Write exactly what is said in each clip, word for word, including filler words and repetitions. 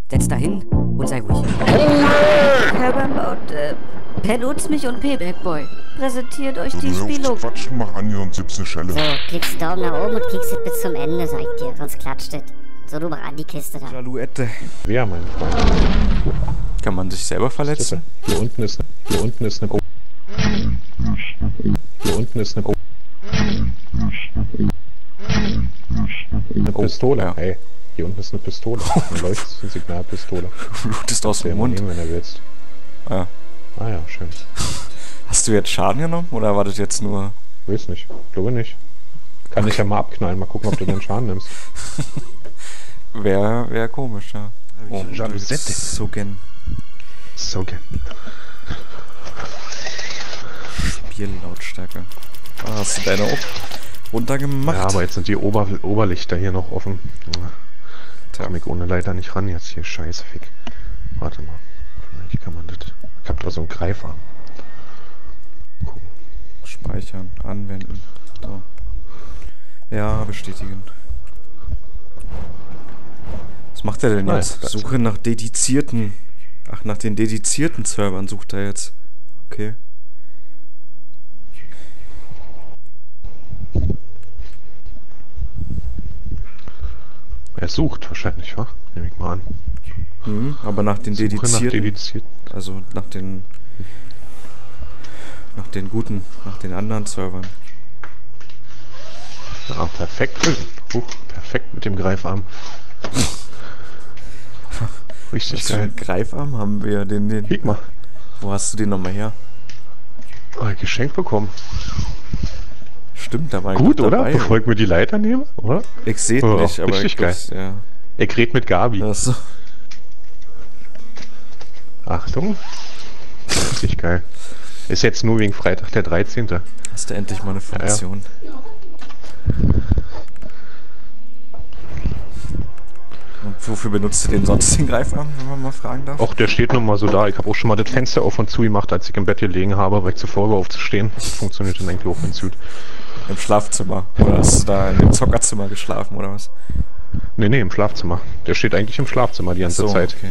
Setz da hin und sei ruhig. Herr Rambout, äh, benutzt mich und Payback Boy. Präsentiert euch die Spielo... Quatsch, mach an hier und gibt's eine Schelle. So, klickst Daumen nach oben und klickst es bis zum Ende, sag ich dir. Sonst klatscht es. So, du mach an die Kiste da. Jalouette. Wer, mein Freund? Kann man sich selber verletzen? Hier unten ist eine... Hier unten ist eine... Oh. Hier unten ist eine... Oh. Eine Pistole, ja. Ey. Hier unten ist eine Pistole. Eine Leucht- und Signalpistole. Du blutest aus dem Mund. Nehmen, wenn du willst. Ah. Ah ja, schön. Hast du jetzt Schaden genommen oder war das jetzt nur... Weiß nicht. Glaube nicht. Kann okay. Ich ja mal abknallen. Mal gucken, ob du den Schaden nimmst. Wäre wär komisch, ja. Oh, Jalousette. So gern. So gern. Spiellautstärke. Ah, hast du deine auch runtergemacht? Ja, aber jetzt sind die Ober Oberlichter hier noch offen. Da komm ich ohne Leiter nicht ran jetzt hier. Scheiße, Fick. Warte mal. Vielleicht kann man das... Ich hab da so einen Greifarm. Gucken. Speichern, anwenden. So. Ja, bestätigen. Was macht er denn jetzt? Nein, Suche nach dedizierten... Ach, nach den dedizierten Servern sucht er jetzt. Okay. Er sucht wahrscheinlich, wa? Nehme ich mal an. Mhm, aber nach den Suche dedizierten... Nach dedizierten. Also nach den... Nach den guten, nach den anderen Servern. Ah, perfekt. Huch, perfekt mit dem Greifarm. Richtig Was geil. für einen Greifarm haben wir den, den... Guck mal. Wo hast du den nochmal her? Oh, Geschenk bekommen. Stimmt, da war ich gut, oder? dabei. Bevor ich mir die Leiter nehme, oder? Ich sehe oh, nicht, aber richtig ich geil. glaub's, ja. Er redet mit Gabi. Achso. Achtung. Richtig geil. Ist jetzt nur wegen Freitag der dreizehnte Hast du endlich mal eine Funktion. Ja, ja. Und wofür benutzt du den sonst, den Greifarm, wenn man mal fragen darf? Och, der steht nun mal so da. Ich habe auch schon mal das Fenster auf und zu gemacht, als ich im Bett gelegen habe, weil ich zuvor war aufzustehen. Das funktioniert dann eigentlich auch ganz gut. Im Schlafzimmer? Oder hast du da in dem Zockerzimmer geschlafen, oder was? Nee, nee, im Schlafzimmer. Der steht eigentlich im Schlafzimmer die ganze so, Zeit. Okay.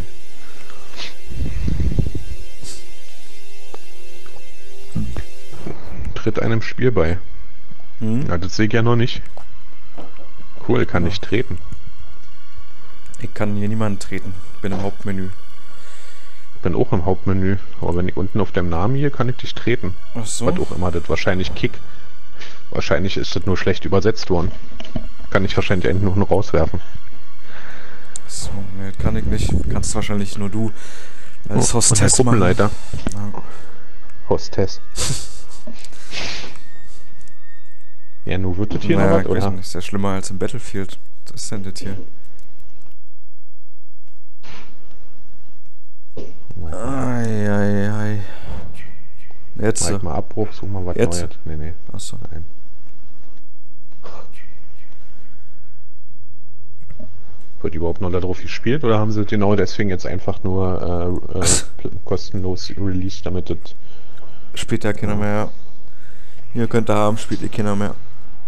Tritt einem Spiel bei. Hm? Ja, das sehe ich ja noch nicht. Cool, kann ja. Nicht treten. Ich kann hier niemanden treten. Bin im Hauptmenü. Bin auch im Hauptmenü. Aber wenn ich unten auf deinem Namen hier, kann ich dich treten. Ach so. Was auch immer das wahrscheinlich Kick. Wahrscheinlich ist das nur schlecht übersetzt worden. Kann ich wahrscheinlich eigentlich nur rauswerfen. So, ne, kann ich nicht. Kannst wahrscheinlich nur du. Als oh, Hostess Gruppenleiter. Ja. Hostess. Ja, nur wird das hier naja, noch was, oder? Nicht. Ist ja schlimmer als im Battlefield. Das ist denn das hier. Ei, ei, ei. Jetzt. Mach mal Abbruch, such mal was Jetzt? Neues. Nee, nee. Achso. Nein. Wird überhaupt noch darauf gespielt oder haben sie genau deswegen jetzt einfach nur äh, äh, kostenlos released, damit das... Spielt ja keiner mehr. Hier könnt ihr haben, spielt ihr keiner mehr.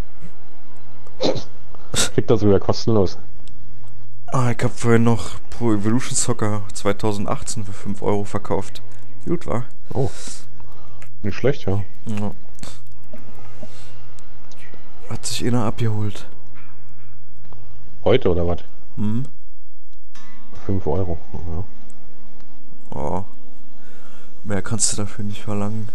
Kriegt das sogar kostenlos. Ah, ich hab vorhin noch Pro Evolution Soccer zweitausendachtzehn für fünf Euro verkauft. Gut, war. Oh. Nicht schlecht, ja. Ja. Hat sich einer abgeholt. Heute oder was? Hm? fünf Euro. Ja. Oh. Mehr kannst du dafür nicht verlangen.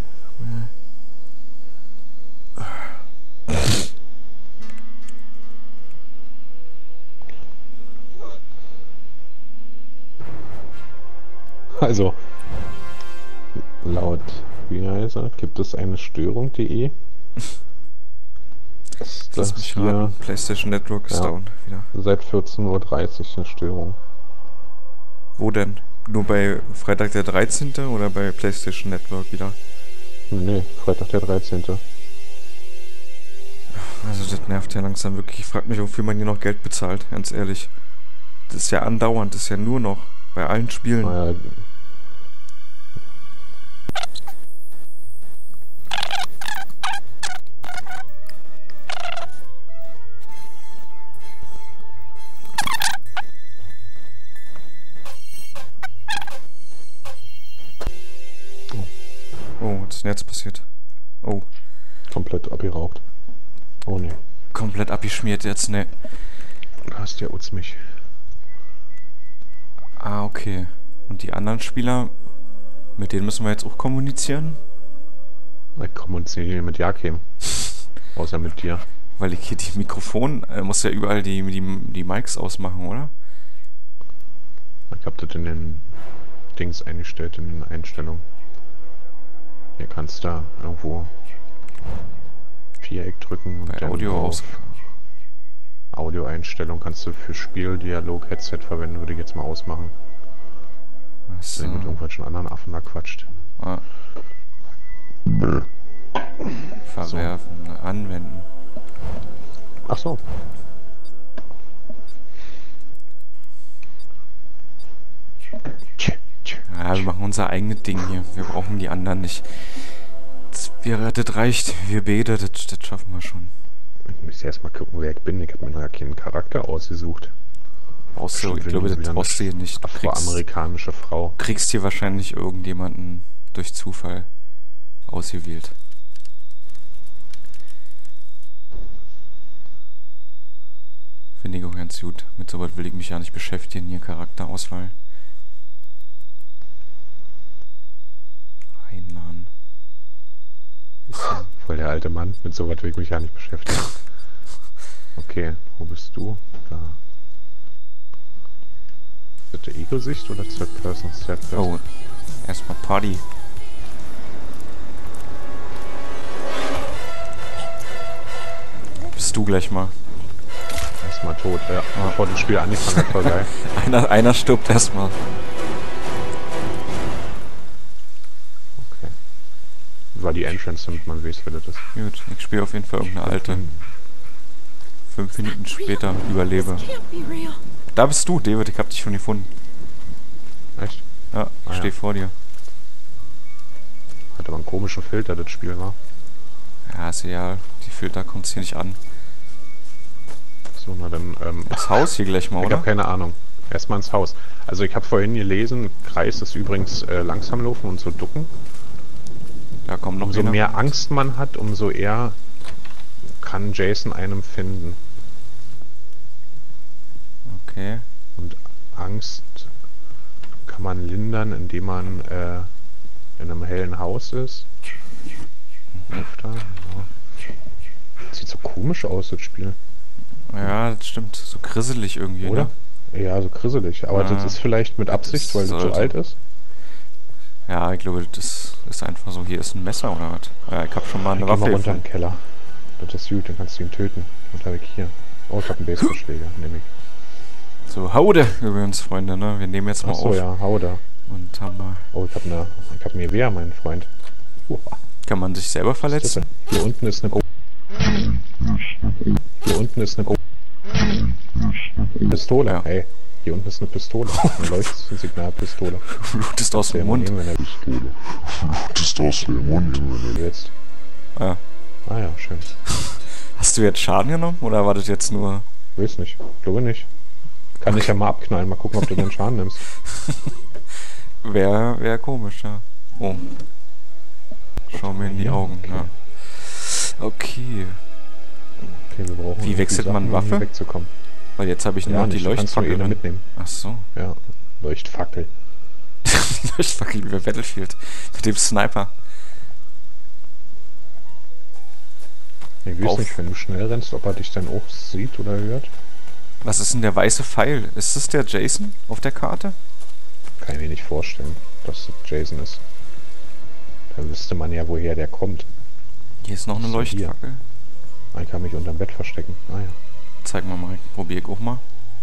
Also, laut, wie heißt er, gibt es eine Störung.de? Ist das mich hier raten. PlayStation Network ist ja, down wieder. Seit vierzehn Uhr dreißig eine Störung. Wo denn? Nur bei Freitag der dreizehnte oder bei PlayStation Network wieder? Nee, Freitag der dreizehnte Also das nervt ja langsam wirklich. Ich frag mich, wofür man hier noch Geld bezahlt, ganz ehrlich. Das ist ja andauernd, das ist ja nur noch bei allen Spielen. Naja, denn jetzt passiert? Oh. Komplett abgeraucht. Oh ne. Komplett abgeschmiert jetzt, ne. Da hast der Utz mich. Ah, okay. Und die anderen Spieler, mit denen müssen wir jetzt auch kommunizieren? Ich kommuniziere mit Jakim. Außer mit dir. Weil ich hier die Mikrofon, äh, muss ja überall die, die, die Mics ausmachen, oder? Ich hab das in den Dings eingestellt, in den Einstellungen. Hier kannst du da irgendwo Viereck drücken und bei dann Audio auf aus. Audioeinstellung kannst du für Spiel, Dialog, Headset verwenden, würde ich jetzt mal ausmachen. Achso. Wenn mit irgendwelchen anderen Affen da quatscht. Ah. Verwerfen, so. Anwenden. Ach so. Ja, wir machen unser eigenes Ding hier. Wir brauchen die anderen nicht. Das, wir, das reicht. Wir beide, das, das schaffen wir schon. Ich muss erst mal gucken, wer ich bin. Ich habe mir noch ja keinen Charakter ausgesucht. Brauchst du, ich glaube, das brauchst du hier nicht. Du kriegst, afroamerikanische Frau. kriegst hier wahrscheinlich irgendjemanden durch Zufall ausgewählt. Finde ich auch ganz gut. Mit sowas will ich mich ja nicht beschäftigen, hier Charakterauswahl. Einladen. Voll der alte Mann. Mit sowas will ich mich ja nicht beschäftigen. Okay, wo bist du? Da. Ist das Ego-Sicht oder Third Person? Third Person? Oh, erstmal Party. Bist du gleich mal. Erstmal tot, ja. Ah. Bevor das Spiel angefangen hat, voll geil. einer, einer stirbt erstmal. Okay. War die Entrance, damit man weiß, wer das ist. Gut, ich spiele auf jeden Fall irgendeine alte. Fünf Minuten später überlebe. Da bist du, David, ich hab dich schon gefunden. Echt? Ja, ich ah, stehe ja. vor dir. Hat aber einen komischen Filter, das Spiel, war. Ja, ist egal. Die Filter kommt hier nicht an. So, na dann, ähm... Das Haus hier gleich mal, ich oder? Ich hab keine Ahnung. Erstmal ins Haus. Also ich habe vorhin gelesen, Kreis ist übrigens äh, langsam laufen und so ducken. Da kommt noch Umso einer. mehr Angst man hat, umso eher kann Jason einem finden. Okay. Und Angst kann man lindern, indem man äh, in einem hellen Haus ist. Öfter, ja. Sieht so komisch aus, das Spiel. Ja, das stimmt. So grisselig irgendwie, oder? Ne? Ja, so grisselig. Aber ja, das ist vielleicht mit Absicht, das weil das so alt ist. Ja, ich glaube, das ist einfach so. Hier ist ein Messer oder was? Ja, ich hab schon mal eine ich Waffe. Geh mal runter im Keller. Das ist gut, dann kannst du ihn töten. Und da weg hier. Oh, ich hab einen Baseballschläger, nehme ich. So, Haude übrigens, Freunde, ne? Wir nehmen jetzt mal Ach so, auf. ja, Haude. Und haben mal. Oh, ich hab eine. Ich hab mir Wehr, mein Freund. Uah. Kann man sich selber verletzen? Hier unten ist eine. Oh. Hier unten ist eine. Oh. Pistole. Ja. Hey, hier unten ist eine Pistole. Eine Leuchtsignalpistole. Blutest aus dem Mund. Nehmen, wenn er Pistole. Blutest aus dem Mund. Wenn du willst. Ah. Ah ja, schön. Hast du jetzt Schaden genommen oder war das jetzt nur... Weiß nicht. Glaube nicht. Kann ich ja mal abknallen. Mal gucken, ob du den Schaden nimmst. Wäre wär komisch, ja. Oh. Schau mir in die Augen, okay. ja. Okay. Okay, wir brauchen... Wie wechselt man Waffe? Um wegzukommen. Weil jetzt habe ich nur ja, noch die Leuchtfackel eh mitnehmen. Ach so. Ja, Leuchtfackel. Leuchtfackel wie bei Battlefield. Mit dem Sniper. Ich weiß nicht, wenn du schnell rennst, ob er dich dann auch sieht oder hört. Was ist denn der weiße Pfeil? Ist das der Jason auf der Karte? Kann ich mir nicht vorstellen, dass das Jason ist. Da wüsste man ja, woher der kommt. Hier ist noch eine Leuchtfackel. Ich kann mich unterm Bett verstecken. Ah ja. Zeig mal mal, probier ich auch mal.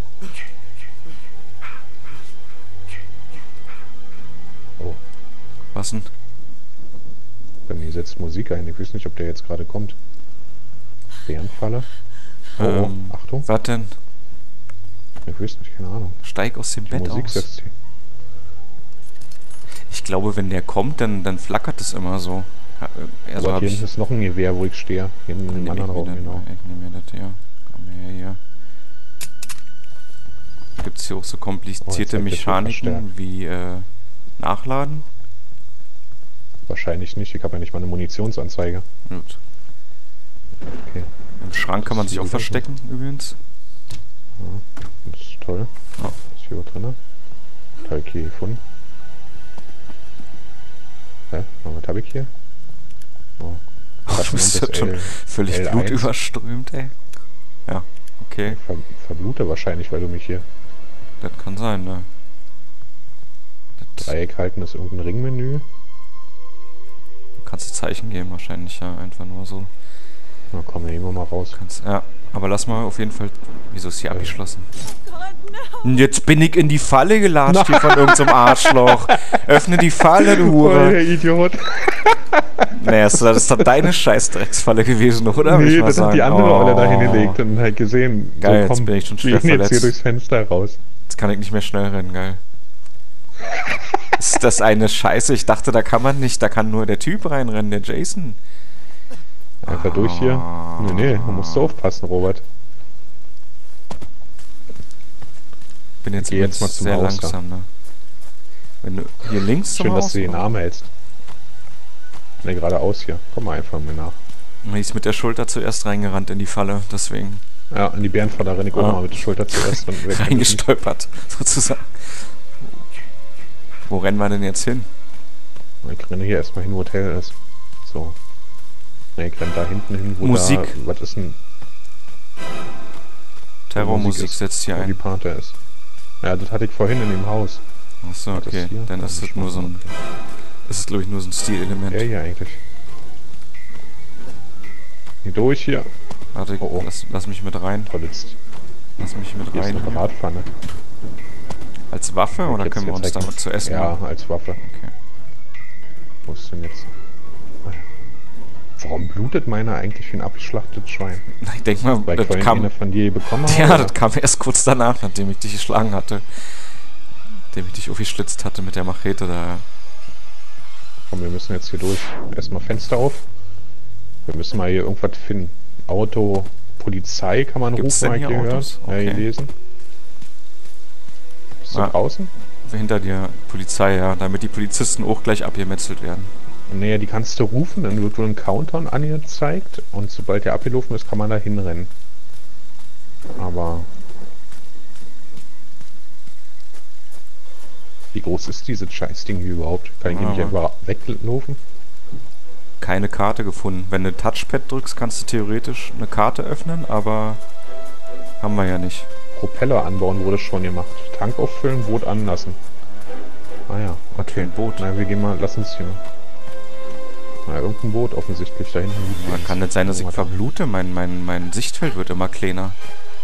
Oh. Was denn? Bei mir setzt Musik ein. Ich weiß nicht, ob der jetzt gerade kommt. Bärenfalle. Oh, ähm, oh, Achtung. Was denn? Ich weiß nicht, keine Ahnung. Steig aus dem Die Bett Musik aus. setzt sie. Ich glaube, wenn der kommt, dann, dann flackert es immer so. Also Aber hier hinten ist noch ein Gewehr, wo ich stehe. Hier in einem anderen Raum, genau. Ich nehme mir das hier. Komm her, hier. Gibt es hier auch so komplizierte oh, Mechaniken wie äh, Nachladen? Wahrscheinlich nicht, ich habe ja nicht mal eine Munitionsanzeige. Gut. Okay. Im Schrank kann man sich auch verstecken, übrigens. Ja, das ist toll. Oh. Ist hier was drin? Teilkey gefunden. Hä? Was habe ich hier? Oh. Oh, du bist jetzt schon völlig L eins. blutüberströmt, ey. Ja, okay. Ver verblute wahrscheinlich, weil du mich hier... Das kann sein, ne? Das Dreieck halten ist irgendein Ringmenü. Du kannst Zeichen geben wahrscheinlich, ja, einfach nur so. Na komm, nehmen wir mal raus. Kannst, ja, aber lass mal auf jeden Fall... Wieso ist hier Ja. abgeschlossen? Und jetzt bin ich in die Falle gelatscht hier von irgendeinem Arschloch. Öffne die Falle, du Voll Hure. der Idiot. Naja, das ist doch deine Scheiß-Drecksfalle gewesen, oder? Will ich Nee, mal das hat sagen. die andere Olle da Oh. hingelegt und halt gesehen. Geil, so, komm, jetzt bin ich schon wir schwer gehen jetzt hier verletzt. durchs Fenster raus. Jetzt kann ich nicht mehr schnell rennen, geil. Ist das eine Scheiße? Ich dachte, da kann man nicht, da kann nur der Typ reinrennen, der Jason. Einfach durch hier. Nee, nee, man muss so aufpassen, Robert. Bin jetzt, Geh jetzt mal zum sehr Haus, langsam, ne? Wenn du hier links zum Schön, dass Haus, du den oder? Arm hältst. Ne, geradeaus hier. Komm mal einfach mir nach. Die ist mit der Schulter zuerst reingerannt in die Falle, deswegen Ja, in die Bärenfalle renne ich auch Ah. mal mit der Schulter zuerst. Und wer kennt das nicht? reingestolpert, sozusagen. Wo rennen wir denn jetzt hin? Ich renne hier erstmal hin, wo Hotel ist. So. Ne, ich renne da hinten hin, wo Musik. da... Was ist denn... Terrormusik ist, setzt hier wo die ein. Party ist. Ja, das hatte ich vorhin in dem Haus. Achso, Was ist okay. hier? Dann Ja, ist das das nur so ein... okay. Ist es, glaube ich, nur so ein Stilelement. Der hier eigentlich. Hier durch hier. Warte, Oh, oh. Lass, lass mich mit rein. Verletzt. Lass mich mit Hier ist rein. eine Hier. Bratpfanne. Als Waffe oder Jetzt- können wir jetzt uns zeig damit ich- zu essen Ja, machen? als Waffe. Okay. Wo ist denn jetzt? Ah ja. Warum blutet meiner eigentlich wie ein abgeschlachtetes Schwein? Ich denke mal, Weil ich das vorhin kam... eine von dir bekommen habe? Ja, oder? das kam erst kurz danach, nachdem ich dich geschlagen hatte. Nachdem ich dich aufgeschlitzt hatte mit der Machete da. Komm, wir müssen jetzt hier durch. Erstmal Fenster auf. Wir müssen mal hier irgendwas finden. Auto, Polizei kann man Gibt's rufen, denn mal hier gehört. Autos? Ja, Okay. gelesen. Bist du Ah. draußen? Hinter dir Polizei, ja, damit die Polizisten auch gleich abgemetzelt werden. Naja, die kannst du rufen, dann wird wohl ein Countdown angezeigt und sobald der abgelaufen ist, kann man da hinrennen. Aber... Wie groß ist dieses Scheißding hier überhaupt? Kann ich hier Ja, nicht aber- einfach weglaufen? Keine Karte gefunden. Wenn du Touchpad drückst, kannst du theoretisch eine Karte öffnen, aber haben wir ja nicht. Propeller anbauen wurde schon gemacht. Tank auffüllen, Boot anlassen. Ah ja, Okay, ein Boot. na wir gehen mal, lass uns hier. Na, irgendein Boot offensichtlich da hinten. Aber kann nicht sein, dass ich verblute? Mein, mein, mein Sichtfeld wird immer kleiner.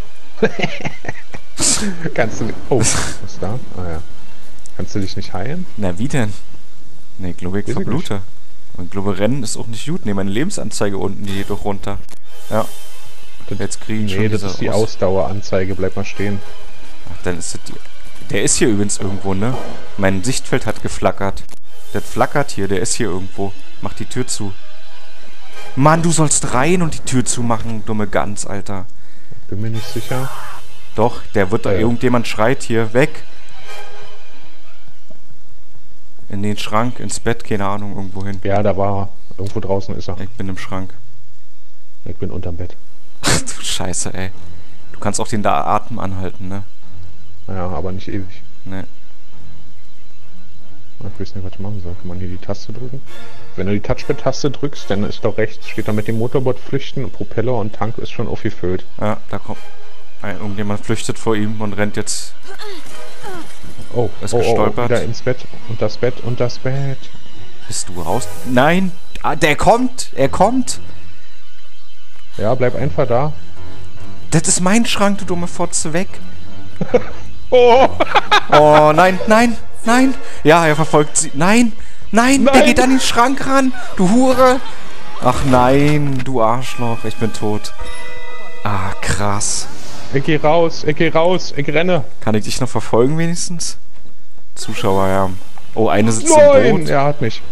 Kannst du... Oh, was ist da? Ah ja. Kannst du dich nicht heilen? Na, wie denn? Nee, ich glaube, ich Weiß ich verblute. Und ich glaube, Rennen ist auch nicht gut. Nee, meine Lebensanzeige unten, die geht doch runter. Ja. Jetzt kriege ich schon Nee, das diese ist die Aus- Ausdaueranzeige. Bleib mal stehen. Ach, dann ist das die... Der ist hier übrigens irgendwo, ne? Mein Sichtfeld hat geflackert. Das flackert hier, der ist hier irgendwo. Mach die Tür zu. Mann, du sollst rein und die Tür zumachen, dumme Gans, Alter. Bin mir nicht sicher. Doch, der wird da... Ja. Irgendjemand schreit hier, weg. In den Schrank, ins Bett, keine Ahnung, irgendwo hin. Ja, da war er. Irgendwo draußen ist er. Ich bin im Schrank. Ich bin unterm Bett. Ach du Scheiße, ey. Du kannst auch den da Atem anhalten, ne? Ja, aber nicht ewig. Ne. Ich weiß nicht, was ich machen soll. Kann man hier die Taste drücken? Wenn du die Touchpad-Taste drückst, dann ist doch rechts, steht da mit dem Motorboot flüchten, Propeller und Tank ist schon aufgefüllt. Ja, da kommt... Ein, irgendjemand flüchtet vor ihm und rennt jetzt... Oh, Ist oh, oh, gestolpert. wieder ins Bett und das Bett und das Bett. Bist du raus? Nein! Ah, der kommt! Er kommt! Ja, bleib einfach da. Das ist mein Schrank, du dumme Fotze, weg! Oh! Oh, nein, nein, nein! Ja, er verfolgt sie. Nein! Nein! Der Nein. geht an den Schrank ran! Du Hure! Ach nein, du Arschloch, ich bin tot. Ah, krass. Ich geh raus, ich geh raus, ich renne. Kann ich dich noch verfolgen wenigstens? Zuschauer, ja. Oh, eine sitzt im Nein, Boot. er hat mich.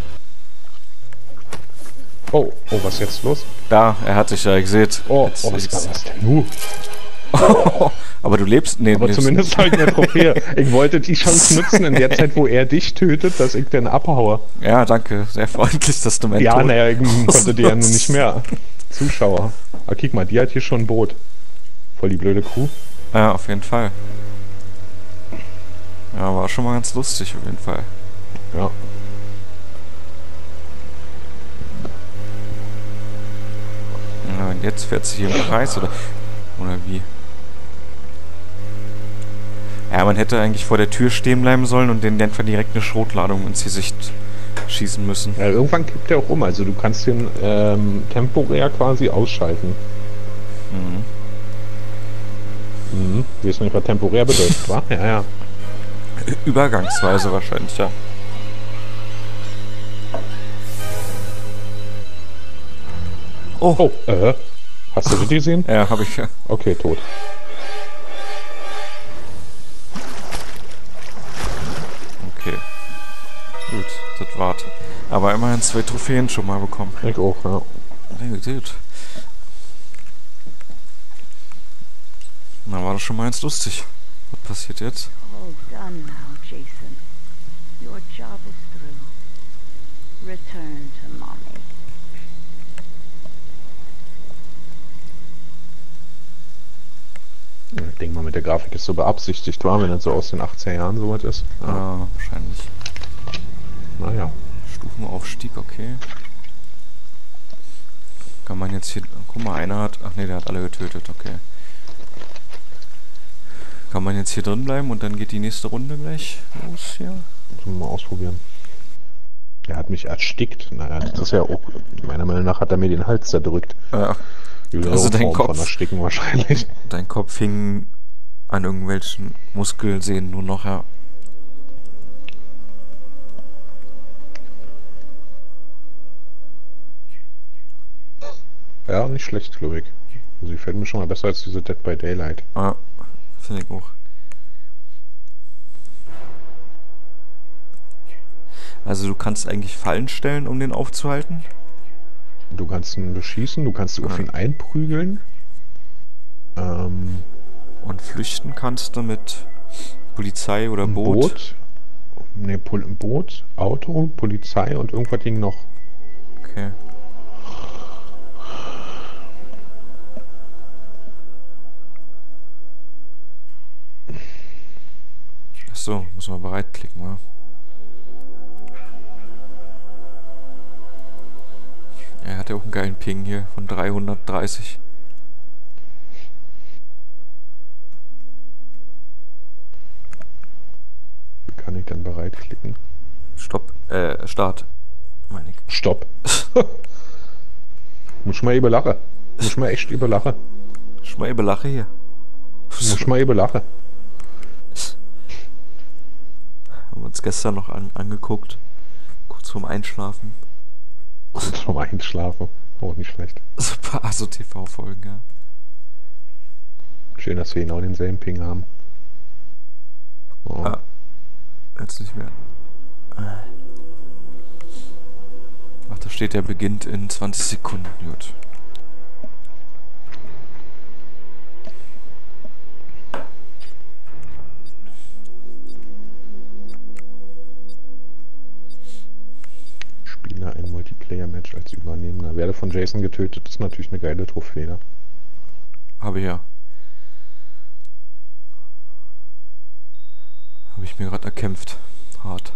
Oh, oh, was ist jetzt los? Da, er hat dich ja, ich seht. Oh, Jetzt- oh was jetzt- war das denn? Uh. Aber du lebst... Nee, Aber lebst zumindest halt eine Trophäe. Ich wollte die Chance nutzen, in der Zeit, wo er dich tötet, dass ich dann abhaue. Ja, danke. Sehr freundlich, dass du mein Ja, Tod naja, ich konnte dir ja nun nicht mehr. Zuschauer. Ah, guck mal, die hat hier schon ein Boot. Voll die blöde Kuh. Ja, auf jeden Fall. Ja, war schon mal ganz lustig, auf jeden Fall. Ja. Ja, und jetzt fährt sie hier im Kreis, oder, oder wie? Ja, man hätte eigentlich vor der Tür stehen bleiben sollen und den einfach direkt eine Schrotladung ins Gesicht schießen müssen. Ja, irgendwann kippt der auch um. Also du kannst den ähm, temporär quasi ausschalten. Mhm. Mhm. Weißt du nicht, was temporär bedeutet, wa? Ja, ja. Übergangsweise wahrscheinlich, ja. Oh. Oh, äh. Hast du das gesehen? Ja, hab ich ja. Okay, tot. Okay. Gut, das war's. Aber immerhin zwei Trophäen schon mal bekommen. Ich auch, ja. Ja, gut. Na, war das schon mal ganz lustig. Was passiert jetzt? All done now, Jason. Your job is through. Return to mommy. Ich denke mal, mit der Grafik ist so beabsichtigt, war, wenn das so aus den achtziger Jahren sowas ist. Ja, Ja. wahrscheinlich. Naja. Stufenaufstieg, okay. Kann man jetzt hier... Guck mal, einer hat... Ach ne, der hat alle getötet, okay. Kann man jetzt hier drin bleiben und dann geht die nächste Runde gleich los hier? Müssen wir mal ausprobieren. Der hat mich erstickt. Naja, das ist ja auch... Meiner Meinung nach hat er mir den Hals zerdrückt. Ja. Üble Also dein Form Kopf. Von Ersticken wahrscheinlich. Dein Kopf hing an irgendwelchen Muskelsehnen nur noch, ja. Ja, nicht schlecht, glaube ich. Also die fällt mir schon mal besser als diese Dead by Daylight. Ja, finde ich auch. Also du kannst eigentlich Fallen stellen, um den aufzuhalten? Du kannst ihn beschießen, du kannst auf Ja. ihn einprügeln. Ähm, Und flüchten kannst du mit Polizei oder ein Boot? Boot. Ne, Pol Boot, Auto, Polizei und irgendwas ging noch. Okay. Achso, muss man bereit klicken, oder? Er hat ja auch einen geilen Ping hier von dreihundertdreißig. Wie kann ich dann bereit klicken? Stopp, äh, Start. Meine ich. Stopp. Muss mal eben lachen. Muss mal echt eben lachen. Schmal belache hier. Muss mal eben lachen. Haben wir uns gestern noch an, angeguckt. Kurz vorm Einschlafen. Zum Einschlafen. Auch nicht schlecht. So ein paar Aso-T V-Folgen, ja. Schön, dass wir genau denselben Ping haben. Oh. Ah, jetzt nicht mehr. Ach, da steht, der beginnt in zwanzig Sekunden. Gut. Spiele ein Multiplayer-Match als Übernehmender. Werde von Jason getötet, ist natürlich eine geile Trophäe. Habe ich ja. Habe ich mir gerade erkämpft. Hart.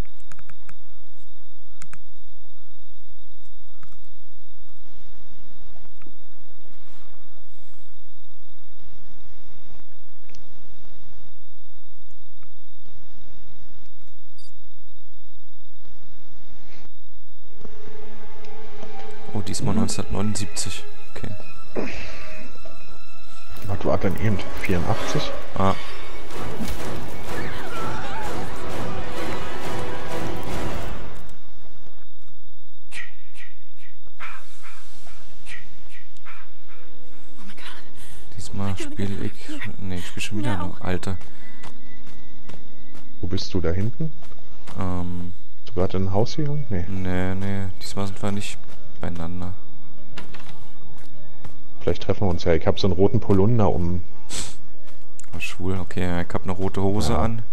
Oh, diesmal neunzehnhundertneunundsiebzig. Okay. Was war denn eben? vierundachtzig? Ah. Diesmal spiele ich... Ne, ich spiele schon wieder noch. Alter. Wo bist du da hinten? Ähm... Bist du gerade in ein Haus gegangen? Nee. Nee, nee. Diesmal sind wir nicht beieinander. Vielleicht treffen wir uns ja. Ich habe so einen roten Polunder um. Oh, schwul, okay. Ich hab eine rote Hose Ja. an.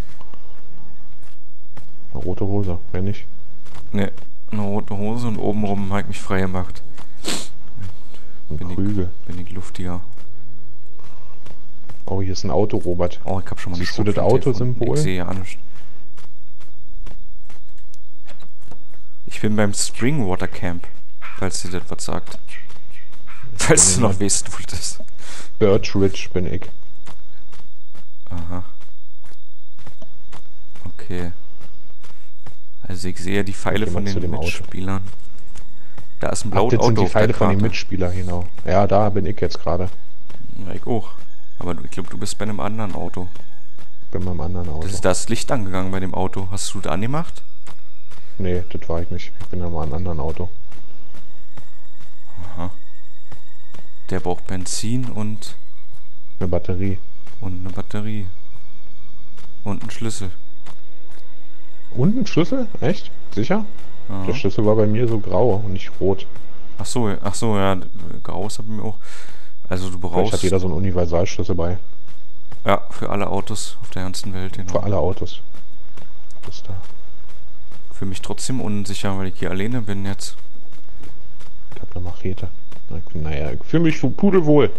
Eine rote Hose, wenn nicht. Ne, eine rote Hose und obenrum hab ich mich frei gemacht. Ein Bin ich, Prügel. bin ich luftiger. Oh, hier ist ein Auto, Robert. Oh, ich hab schon mal Siehst eine du das Schrotflinte Autosymbol? gefunden. Ich sehe ja nicht. Ich bin beim Springwater Camp, falls dir das was sagt. Falls du noch weißt, wo das ist. Birch Ridge bin ich. Aha. Okay. Also ich sehe die Pfeile Okay, von mal zu den dem Auto. Mitspielern. Da ist ein Ach, blaues das Auto sind die auf Pfeile der von den Karte. Mitspielern, genau. Ja, da bin ich jetzt gerade. Ja, ich auch. Aber du, ich glaube, du bist bei einem anderen Auto. Bin beim anderen Auto. Das ist das Licht angegangen bei dem Auto. Hast du das angemacht? Nee, das war ich nicht. Ich bin ja mal in einem anderen Auto. Aha. Der braucht Benzin und, Eine Batterie. und eine Batterie. Und einen Schlüssel. Und ein Schlüssel? Echt? Sicher? Aha. Der Schlüssel war bei mir so grau und nicht rot. Ach so, ach so, ja, Graus hab ich mir auch. Also du Vielleicht brauchst hat jeder so einen Universalschlüssel bei. ja für alle Autos auf der ganzen Welt. Genau. Für alle Autos. Das ist da. Für mich trotzdem unsicher, weil ich hier alleine bin jetzt. Ich hab eine Machete. Na, ich bin- Naja, ich fühle mich so pudelwohl.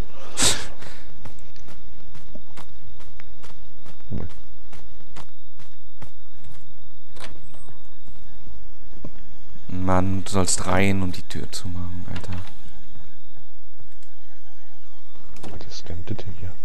Mann, du sollst rein und die Tür zumachen, Alter. Was ist denn das denn hier?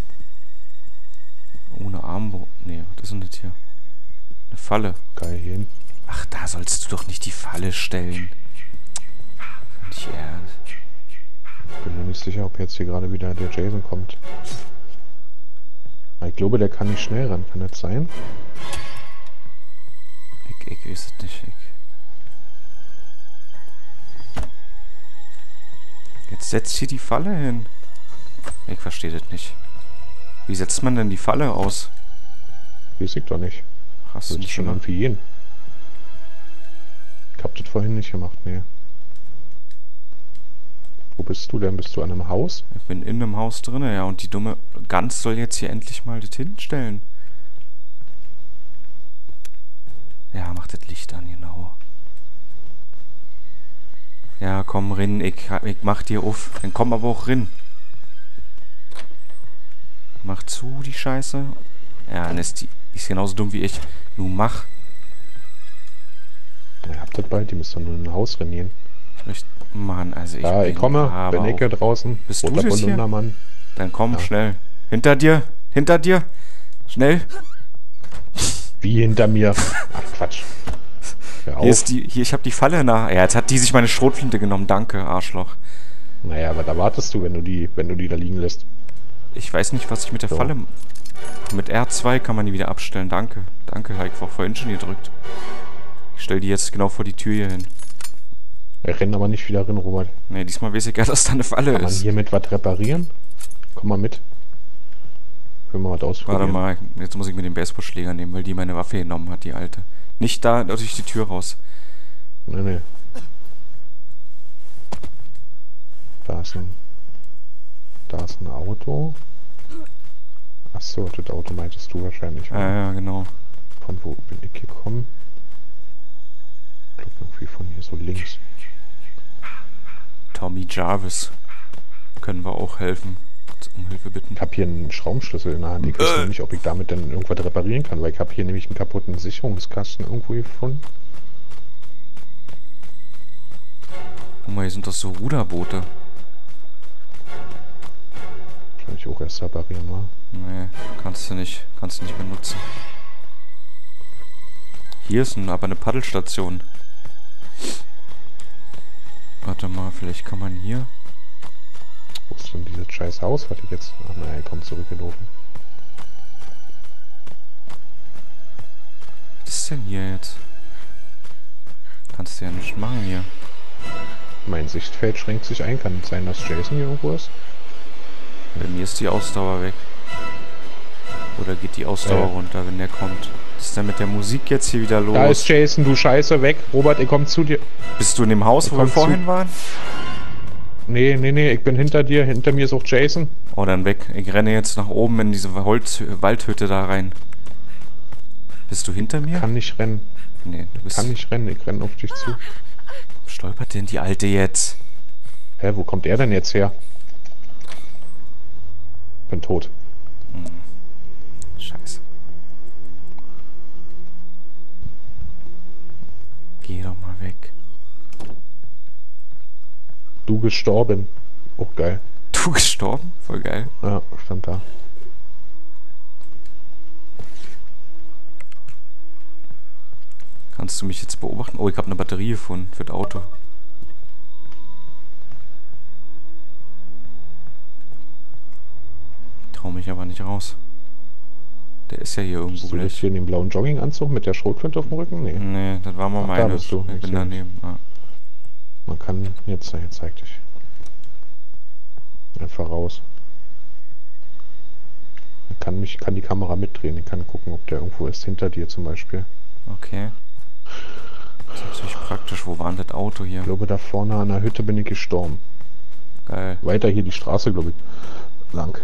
Ohne Armbrust. Nee, was ist denn das hier? Eine Falle. Geil hier hin. Ach, da sollst du doch nicht die Falle stellen. Nicht ernst. Ich bin mir nicht sicher, ob jetzt hier gerade wieder der Jason kommt. Aber ich glaube, der kann nicht schnell ran. Kann das sein? Ich, ich weiß es nicht. Ich. Jetzt setzt hier die Falle hin. Ich verstehe das nicht. Wie setzt man denn die Falle aus? Weiß ich doch nicht. Hast du Das ist nicht schon gemacht? irgendwie jeden. Ich hab das vorhin nicht gemacht, nee. Wo bist du denn? Bist du an einem Haus? Ich bin in einem Haus drinne, ja, und die dumme Gans soll jetzt hier endlich mal das hinstellen. Ja, mach das Licht an, genau. Ja, komm, rin, ich, ich mach dir auf. Dann komm aber auch rin. Mach zu, die Scheiße. Ja, dann ist die ist genauso dumm wie ich. Du mach. Ihr habt das bald, die müsst doch nur in ein Haus rennen. Richt- Mann, also ich Ja, ich bin komme. aber Bin ich hier auch- draußen. Bist du Roter das hier? Polundermann. Dann komm, Ja. schnell. Hinter dir, hinter dir. Schnell. Wie hinter mir. Ach, Quatsch. Hör auf. Hier ist die, hier, ich hab die Falle nach. Ja, jetzt hat die sich meine Schrotflinte genommen. Danke, Arschloch. Naja, aber da wartest du, wenn du die, wenn du die da liegen lässt. Ich weiß nicht, was ich mit der So. Falle... Mit R zwei kann man die wieder abstellen. Danke. Danke, Heik. War vorhin schon gedrückt. Ich stell die jetzt genau vor die Tür hier hin. Wir rennen aber nicht wieder rein, Robert. Nee, diesmal weiß ich ja, dass da eine Falle Kann man ist. hier mit was reparieren? Komm mal mit. Können wir was ausprobieren. Warte mal, jetzt muss ich mir den Baseballschläger nehmen, weil die meine Waffe genommen hat, die alte. Nicht da, durch die Tür raus. Nee, nee. Da ist ein... Da ist ein Auto. Achso, das Auto meintest du wahrscheinlich. Ja, ja, genau. Von wo bin ich gekommen? Ich glaube irgendwie von hier so links. Tommy Jarvis. Können wir auch helfen. Um Hilfe bitten. Ich habe hier einen Schraubenschlüssel in der Hand. Ich weiß nur nicht, ob ich damit denn irgendwas reparieren kann, weil ich habe hier nämlich einen kaputten Sicherungskasten irgendwo gefunden. Guck mal, hier sind doch so Ruderboote. Kann ich auch erst reparieren, wa? Nee, kannst du nicht. Kannst du nicht benutzen. Hier ist ein, aber eine Paddelstation. Warte mal, vielleicht kann man hier... Wo ist denn dieses scheiß Haus, was ich jetzt... Ach naja, er kommt zurückgelaufen. Was ist denn hier jetzt? Kannst du ja nicht machen hier. Mein Sichtfeld schränkt sich ein. Kann es sein, dass Jason hier irgendwo ist? Bei mir ist die Ausdauer weg. Oder geht die Ausdauer Äh. runter, wenn der kommt? Was ist denn mit der Musik jetzt hier wieder los? Da ist Jason, du Scheiße, weg. Robert, ich komm zu dir. Bist du in dem Haus, wo wir Komm zu- vorhin waren? Nee, nee, nee, ich bin hinter dir. Hinter mir ist auch Jason. Oh, dann weg. Ich renne jetzt nach oben in diese Holz Waldhütte da rein. Bist du hinter mir? Kann nicht rennen. Nee, du bist... Kann nicht rennen, ich renne auf dich zu. Stolpert denn die Alte jetzt? Hä, wo kommt er denn jetzt her? Bin tot. Hm. Scheiße. Geh doch mal weg. Du gestorben. Oh, geil. Du gestorben? Voll geil. Ja, stand da. Kannst du mich jetzt beobachten? Oh, ich habe eine Batterie gefunden für das Auto. Trau mich aber nicht raus. Der ist ja hier irgendwo Bist du gleich. jetzt hier in dem blauen Jogginganzug mit der Schrotflinte auf dem Rücken? Nee. Nee, das war mal Ach, meine. da bist du. Ich Ich bin seh daneben. Ja. Man kann jetzt, jetzt zeig dich. Einfach raus. Man kann mich, kann die Kamera mitdrehen. Ich kann gucken, ob der irgendwo ist, hinter dir zum Beispiel. Okay. Das ist natürlich praktisch. Wo war denn das Auto hier? Ich glaube, da vorne an der Hütte bin ich gestorben. Geil. Weiter hier die Straße, glaube ich. Lang.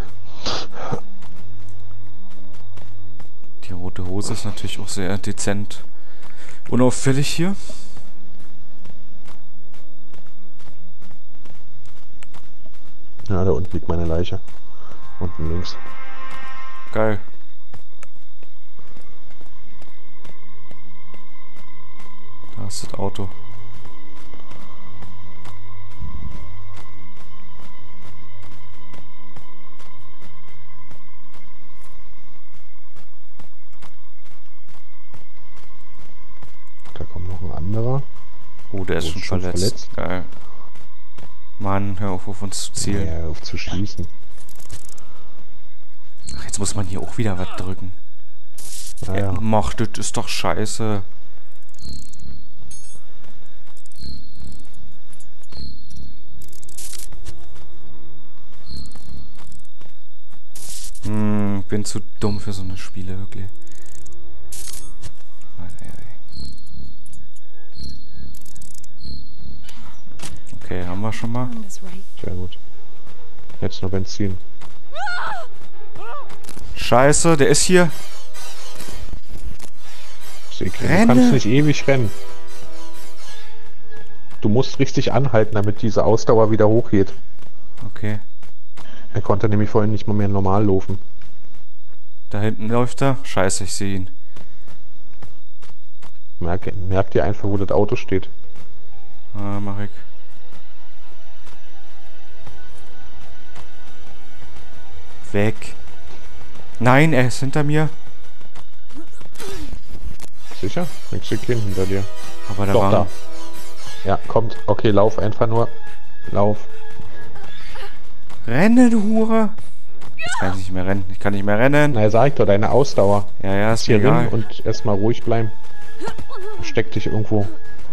Die rote Hose ist natürlich auch sehr dezent unauffällig hier. Ja, da unten liegt meine Leiche. Unten links. Geil. Da ist das Auto. Da kommt noch ein anderer. Oh, der ist Oh, schon, schon verletzt. verletzt. Geil. Mann, hör auf, auf uns zu zielen. Ja, auf zu schießen. Ach, jetzt muss man hier auch wieder was drücken. Ah, ja. Mach, das ist doch scheiße. Hm, bin zu dumm für so eine Spiele, wirklich. Mann, ey. Okay, haben wir schon mal. Sehr gut. Jetzt nur Benzin. Scheiße, der ist hier. Du Renne. kannst nicht ewig rennen. Du musst richtig anhalten, damit diese Ausdauer wieder hochgeht. Okay. Er konnte nämlich vorhin nicht mal mehr normal laufen. Da hinten läuft er. Scheiße, ich sehe ihn. Merk, merk dir einfach, wo das Auto steht. Ah, mach ich. Weg. Nein, er ist hinter mir. Sicher? Ich sehe keinen hinter dir. Aber da Doch, war... da. Ja, kommt. Okay, lauf einfach nur. Lauf. Renne, du Hure! Jetzt kann ich nicht mehr rennen. Ich kann nicht mehr rennen. Na, sag ich doch, deine Ausdauer. Ja, ja, ist mir Hier egal. drin und erstmal ruhig bleiben. Steck dich irgendwo.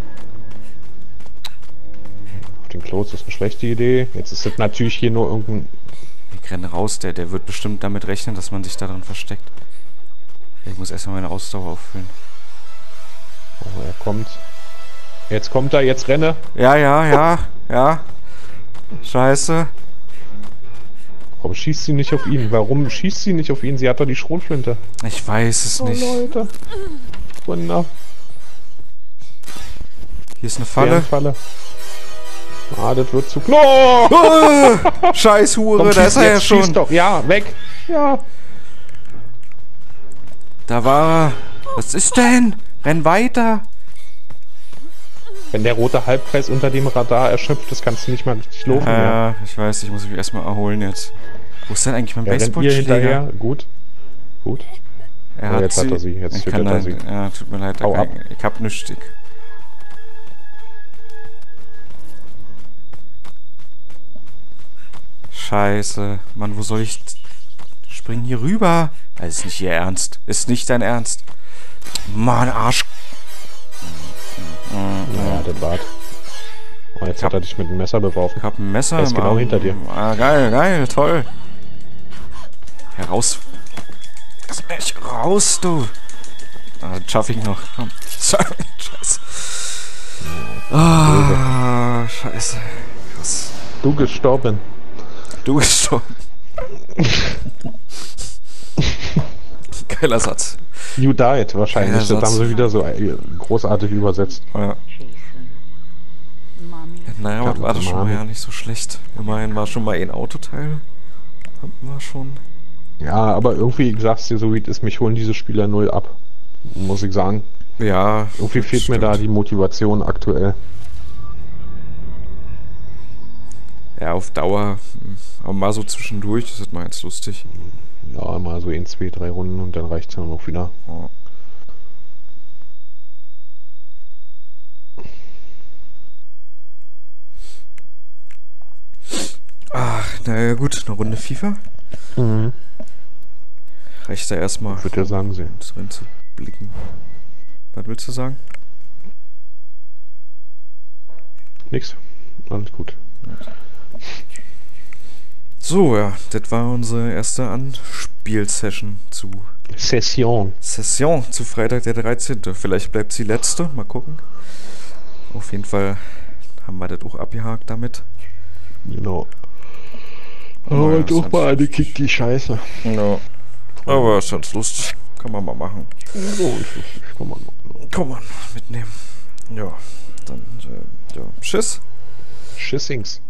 Auf den Klos ist eine schlechte Idee. Jetzt ist das natürlich hier nur irgendein... Ich renne raus. Der, der wird bestimmt damit rechnen, dass man sich da drin versteckt. Ich muss erstmal meine Ausdauer auffüllen. Oh, er kommt. Jetzt kommt er, jetzt renne. Ja, ja, ja, ja. Scheiße. Warum schießt sie nicht auf ihn? Warum schießt sie nicht auf ihn? Sie hat doch die Schrotflinte. Ich weiß es Oh, nicht. Leute. Wunder. Hier ist eine Falle. Falle. Ah, das wird zu... No! Oh, Scheiß Hure, Komm, da ist er ja jetzt schieß schon. doch. Ja, weg. Ja. Da war er. Was ist denn? Renn weiter. Wenn der rote Halbkreis unter dem Radar erschöpft ist, kannst du nicht mal richtig laufen. Ja, mehr. ja, ich weiß, ich muss mich erstmal erholen jetzt. Wo ist denn eigentlich mein Ja, rennt ihr Baseballschläger? hinterher. Gut. Gut. Er Oh, hat jetzt sie. hat er sie, jetzt ich tötet kann er da, sie. Ja, tut mir leid. Hau da ab. kann ich, ich hab nichts. Ich. Scheiße. Mann, wo soll ich... Spring hier rüber. Das ist nicht ihr Ernst. Ist nicht dein Ernst. Mann, Arsch. Naja, das war's. Oh, jetzt Ich hat hab- er dich mit dem Messer beworfen. Ich hab ein Messer Er ist im genau Arm. hinter dir. Ah, geil, geil, toll. Heraus. Lass mich raus, du. Ah, das schaff ich noch. Komm. Sorry, scheiße. Ah, scheiße. Krass. Du gestorben. Du gestorben. Geiler Satz. You died wahrscheinlich. Ja, Das Satz. haben sie wieder so großartig übersetzt. Ja. Jason. Mommy. Naja, aber war das schon mal ja nicht so schlecht. Immerhin war schon mal ein Autoteil. Hatten wir schon. Ja, aber irgendwie, ich sag's dir so, wie es ist, mich holen diese Spieler null ab. Muss ich sagen. Ja. Irgendwie fehlt stimmt. mir da die Motivation aktuell. Ja, auf Dauer. Aber mal so zwischendurch, das ist mal jetzt lustig. Ja, mal so in zwei, drei Runden und dann reicht's dann auch wieder. Ja. Ach, naja gut, eine Runde FIFA. Mhm. Reicht da erstmal. Ich würde ja sagen, sie. ins Rennen zu blicken. Was willst du sagen? Nix. Alles gut. So, ja, das war unsere erste Anspielsession zu Session. Session zu Freitag der dreizehnte Vielleicht bleibt sie letzte, mal gucken. Auf jeden Fall haben wir das auch abgehakt damit. Genau. Ja, Aber das doch hat- mal eine Kick die Scheiße. Ja. Aber ist ganz lustig. Kann man mal machen. So, ich, ich, komm mal. Kann man mitnehmen. Ja, dann, äh, ja, tschüss. Schissings.